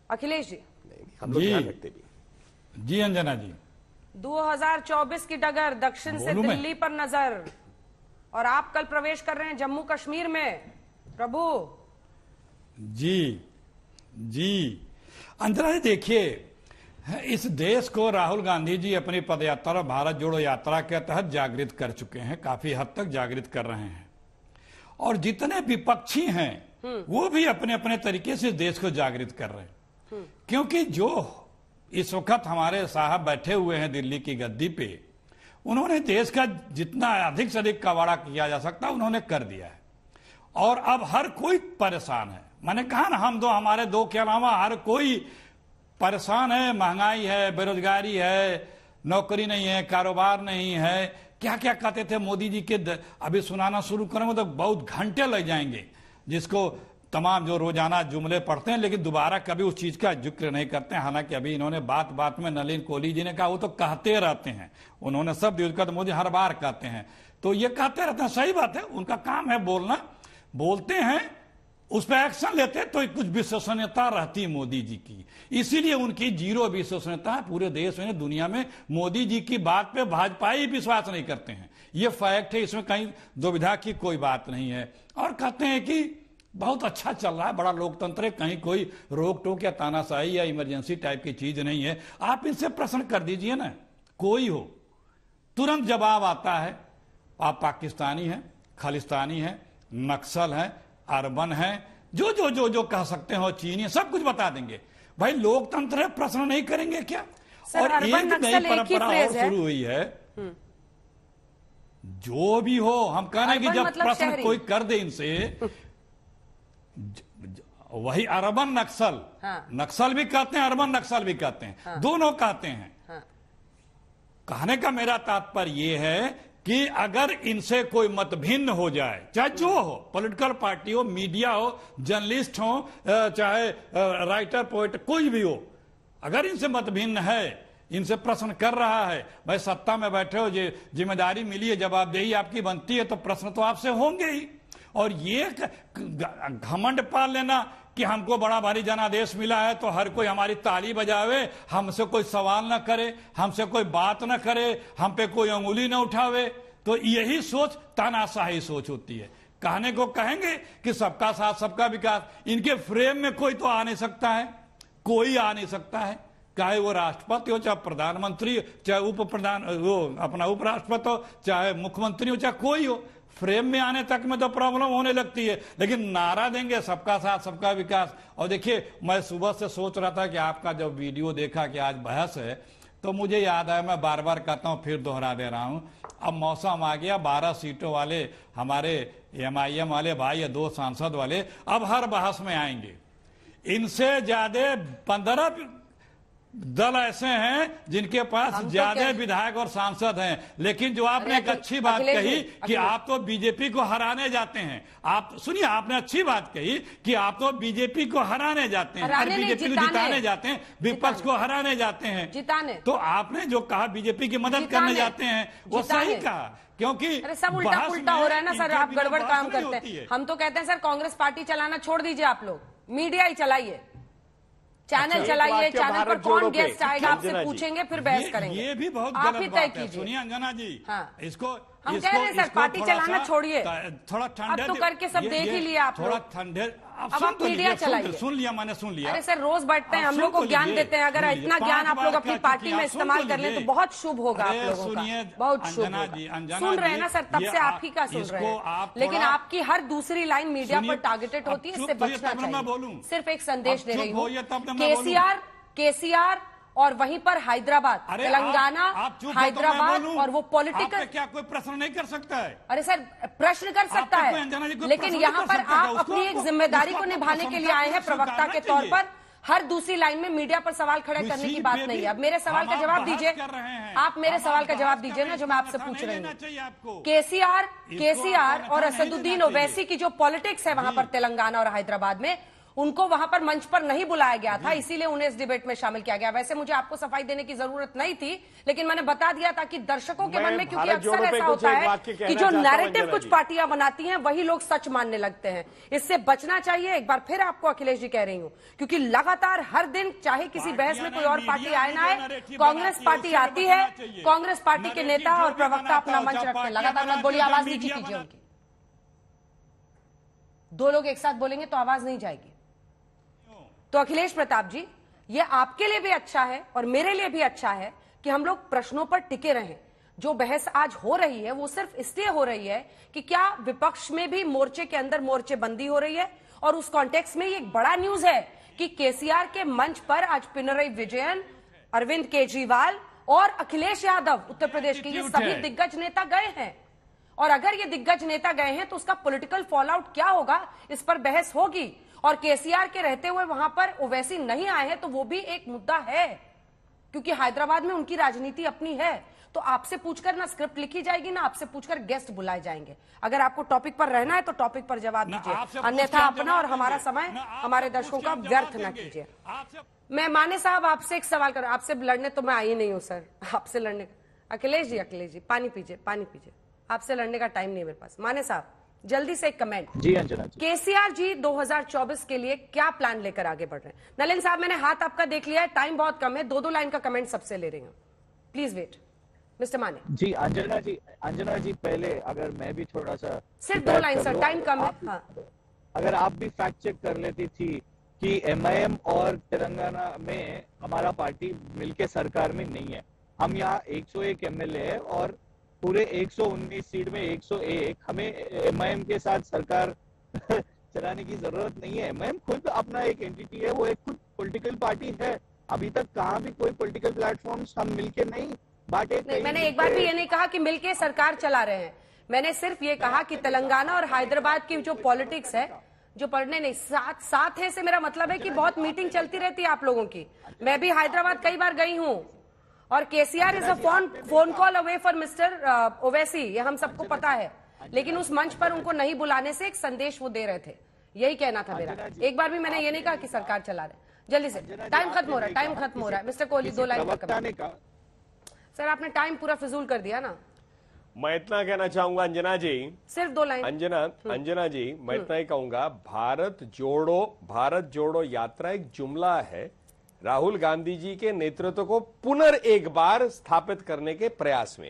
अखिलेश जी, हम लोग ध्यान रखते भी। जी अंजना जी, 2024 की डगर दक्षिण से दिल्ली पर नजर, और आप कल प्रवेश कर रहे हैं जम्मू कश्मीर में प्रभु। जी जी अंजना जी, देखिए इस देश को राहुल गांधी जी अपनी पदयात्रा भारत जोड़ो यात्रा के तहत जागृत कर चुके हैं, काफी हद तक जागृत कर रहे हैं, और जितने विपक्षी हैं वो भी अपने अपने तरीके से देश को जागृत कर रहे हैं। क्योंकि जो इस वक्त हमारे साहब बैठे हुए हैं दिल्ली की गद्दी पे, उन्होंने देश का जितना अधिक से अधिक कबाड़ा किया जा सकता उन्होंने कर दिया है, और अब हर कोई परेशान है। मैंने कहा ना, हम दो हमारे दो के अलावा हर कोई परेशान है। महंगाई है, बेरोजगारी है, नौकरी नहीं है, कारोबार नहीं है, क्या क्या कहते थे मोदी जी के, अभी सुनाना शुरू करेंगे तो बहुत घंटे लग जाएंगे, जिसको तमाम जो रोजाना जुमले पढ़ते हैं लेकिन दोबारा कभी उस चीज का जिक्र नहीं करते हैं। हालांकि अभी इन्होंने बात बात में नलिन कोहली जी ने कहा, वो तो कहते रहते हैं, उन्होंने सब यूज कर, मोदी हर बार कहते हैं, तो ये कहते रहते हैं, सही बात है, उनका काम है बोलना, बोलते हैं, उस पर एक्शन लेते तो कुछ विश्वसनीयता रहती है मोदी जी की, इसीलिए उनकी जीरो विश्वसनीयता है पूरे देश में, दुनिया में। मोदी जी की बात पे भाजपा ही विश्वास नहीं करते हैं, ये फैक्ट है, इसमें कहीं दुविधा की कोई बात नहीं है। और कहते हैं कि बहुत अच्छा चल रहा है, बड़ा लोकतंत्र है, कहीं कोई रोक टोक या तानाशाही या इमरजेंसी टाइप की चीज नहीं है। आप इनसे प्रश्न कर दीजिए ना, कोई हो, तुरंत जवाब आता है, आप पाकिस्तानी हैं, खालिस्तानी हैं, नक्सल हैं, अर्बन है, जो जो जो जो कह सकते हो, चीनी, सब कुछ बता देंगे। भाई लोकतंत्र है, प्रश्न नहीं करेंगे क्या? और एक नई परंपरा और शुरू हुई है, जो भी हो, हम कहने की जब प्रश्न कोई कर दे इनसे, वही अर्बन नक्सल, नक्सल भी कहते हैं, अर्बन नक्सल भी कहते हैं, दोनों कहते हैं। कहने का मेरा तात्पर्य यह है कि अगर इनसे कोई मत भिन्न हो जाए, चाहे जो हो, पॉलिटिकल पार्टी हो, मीडिया हो, जर्नलिस्ट हो, चाहे राइटर पोएट कोई भी हो, अगर इनसे मत भिन्न है, इनसे प्रश्न कर रहा है, भाई सत्ता में बैठे हो, जिम्मेदारी मिली है, जवाबदेही आपकी बनती है, तो प्रश्न तो आपसे होंगे ही। और ये घमंड पाल लेना कि हमको बड़ा भारी जनादेश मिला है तो हर कोई हमारी ताली बजावे, हमसे कोई सवाल न करे, हमसे कोई बात न करे, हम पे कोई अंगुली न उठावे, तो यही सोच तानाशाही सोच होती है। कहने को कहेंगे कि सबका साथ सबका विकास, इनके फ्रेम में कोई तो आ नहीं सकता है, कोई आ नहीं सकता है, चाहे वो राष्ट्रपति हो, चाहे प्रधानमंत्री, चाहे उप प्रधान, वो अपना उपराष्ट्रपति हो, चाहे मुख्यमंत्री हो, चाहे कोई हो, फ्रेम में आने तक में तो प्रॉब्लम होने लगती है। लेकिन नारा देंगे सबका साथ सबका विकास। और देखिए, मैं सुबह से सोच रहा था कि आपका जब वीडियो देखा कि आज बहस है, तो मुझे याद आया, मैं बार बार कहता हूं, फिर दोहरा दे रहा हूं, अब मौसम आ गया, 12 सीटों वाले हमारे MIM वाले भाई या 2 सांसद वाले अब हर बहस में आएंगे। इनसे ज्यादा 15 दल ऐसे हैं जिनके पास ज्यादा विधायक और सांसद हैं। लेकिन जो आपने एक अच्छी बात कही कि आप तो बीजेपी को हराने जाते हैं, आप सुनिए, आपने अच्छी बात कही कि आप तो बीजेपी को हराने जाते हैं, बीजेपी को जिताने जाते हैं, विपक्ष को हराने जाते हैं, जिताने। तो आपने जो कहा बीजेपी की मदद करने जाते हैं, वो सही कहा, क्योंकि सब उल्टा पुल्टा हो रहा है ना सर, आप गड़बड़ काम करते हैं। हम तो कहते हैं सर, कांग्रेस पार्टी चलाना छोड़ दीजिए, आप लोग मीडिया ही चलाइए, चैनल चलाइए, चैनल पर कौन गेस्ट आएगा आपसे पूछेंगे, फिर बहस करेंगे। ये भी बहुत गलत बात है। सुनिए अंजना जी, इसको हम कह रहे हैं सर, पार्टी चलाना छोड़िए, थोड़ा ठंडे, अब तो करके सब देख ही लिया आप, थोड़ा ठंडे, अब आप मीडिया चलाइए। सुन लिया, मैंने सुन लिया। अरे सर, रोज बैठते हैं, हम लोग को ज्ञान देते हैं, अगर इतना ज्ञान आप लोग अपनी पार्टी में इस्तेमाल कर लें तो बहुत शुभ होगा आप लोगों का, बहुत शुभ होगा। सुन रहे हैं ना सर, तब से आप ही का सुन रहे हैं, लेकिन आपकी हर दूसरी लाइन मीडिया पर टारगेटेड होती है, इससे बचना चाहिए। सिर्फ एक संदेश दे रही हूँ, केसीआर और वहीं पर हैदराबाद, तेलंगाना, हैदराबाद, और वो पॉलिटिकल, क्या कोई प्रश्न नहीं कर सकता है? अरे सर, प्रश्न कर सकता है, लेकिन यहाँ पर आप अपनी एक जिम्मेदारी को निभाने के लिए आए हैं प्रवक्ता के तौर पर। हर दूसरी लाइन में मीडिया पर सवाल खड़े करने की बात नहीं है। अब मेरे सवाल का जवाब दीजिए, आप मेरे सवाल का जवाब दीजिए ना, जो मैं आपसे पूछ रही हूँ। केसीआर और असदुद्दीन ओवैसी की जो पॉलिटिक्स है वहां पर तेलंगाना और हैदराबाद में, उनको वहां पर मंच पर नहीं बुलाया गया था, इसीलिए उन्हें इस डिबेट में शामिल किया गया। वैसे मुझे आपको सफाई देने की जरूरत नहीं थी, लेकिन मैंने बता दिया ताकि दर्शकों के मन में, क्योंकि अक्सर ऐसा होता है कि जो नैरेटिव कुछ पार्टियां बनाती हैं वही लोग सच मानने लगते हैं। इससे बचना चाहिए। एक बार फिर आपको अखिलेश जी कह रही हूं, क्योंकि लगातार हर दिन चाहे किसी बहस में कोई और पार्टी आए ना आए, कांग्रेस पार्टी आती है, कांग्रेस पार्टी के नेता और प्रवक्ता अपना मंच रखते हैं। लगातार मत बोलिए, आवाज नीची कीजिए उनकी। दो लोग एक साथ बोलेंगे तो आवाज नहीं जाएगी। तो अखिलेश प्रताप जी, ये आपके लिए भी अच्छा है और मेरे लिए भी अच्छा है कि हम लोग प्रश्नों पर टिके रहें। जो बहस आज हो रही है वो सिर्फ इसलिए हो रही है कि क्या विपक्ष में भी मोर्चे के अंदर मोर्चेबंदी हो रही है, और उस कॉन्टेक्स्ट में ये एक बड़ा न्यूज है कि केसीआर के मंच पर आज पिनरई विजयन, अरविंद केजरीवाल और अखिलेश यादव उत्तर प्रदेश के, ये सभी दिग्गज नेता गए हैं। और अगर ये दिग्गज नेता गए हैं तो उसका पॉलिटिकल फॉलआउट क्या होगा, इस पर बहस होगी। और केसीआर के रहते हुए वहां पर ओवैसी नहीं आए हैं तो वो भी एक मुद्दा है, क्योंकि हैदराबाद में उनकी राजनीति अपनी है। तो आपसे पूछकर ना स्क्रिप्ट लिखी जाएगी, ना आपसे पूछकर गेस्ट बुलाए जाएंगे। अगर आपको टॉपिक पर रहना है तो टॉपिक पर जवाब दीजिए, अन्यथा अपना और हमारा समय हमारे दर्शकों का व्यर्थ न कीजिए। मैं माने साहब आपसे एक सवाल करूं, आपसे लड़ने तो मैं आई नहीं हूं सर, आपसे लड़ने। अखिलेश जी पानी पीजिए, पानी पीजिए। आपसे लड़ने का टाइम नहीं है मेरे पास। माने साहब जल्दी से एक कमेंट। जी अंजना जी, केसीआर जी 2024 के लिए क्या प्लान लेकर आगे बढ़ रहे हैं? नलिन साहब मैंने हाथ आपका देख लिया है, टाइम बहुत कम है, दो लाइन का कमेंट सबसे ले रही हूँ, प्लीज वेट। मिस्टर माने जी अंजना जी पहले अगर मैं भी थोड़ा सा सिर्फ 2 लाइन सर, टाइम कम है। हाँ, अगर आप भी फैक्ट चेक कर लेती थी कि MIM और तेलंगाना में हमारा पार्टी मिलके सरकार में नहीं है। हम यहाँ 101 MLA है और पूरे 119 सीट में 101, हमें MIM के साथ सरकार चलाने की जरूरत नहीं है। MIM खुद अपना एक एंटिटी है, वो एक खुद पॉलिटिकल पार्टी है। अभी तक कहाँ भी कोई पॉलिटिकल प्लेटफॉर्म हम मिलके नहीं बांटे। नहीं, मैंने एक बार भी ये नहीं कहा कि मिलके सरकार चला रहे हैं। मैंने सिर्फ ये कहा कि तेलंगाना और हैदराबाद की जो पॉलिटिक्स है, जो पढ़ने नहीं, साथ है से मेरा मतलब है कि बहुत मीटिंग चलती रहती है आप लोगों की। मैं भी हैदराबाद कई बार गई हूँ, और KCR is a phone call away for mister Owaisi, ये हम सबको पता है। लेकिन उस मंच पर उनको नहीं बुलाने से एक संदेश वो दे रहे थे, यही कहना था मेरा। एक बार भी मैंने ये नहीं कहा कि सरकार चला रहे। जल्दी से, टाइम खत्म हो रहा है। मिस्टर कोहली 2 लाइन का। सर आपने टाइम पूरा फिजूल कर दिया ना। मैं इतना कहना चाहूंगा अंजना जी, सिर्फ 2 लाइन। अंजना जी, मैं इतना ही कहूंगा, भारत जोड़ो यात्रा एक जुमला है राहुल गांधी जी के नेतृत्व को पुनर् एक बार स्थापित करने के प्रयास में।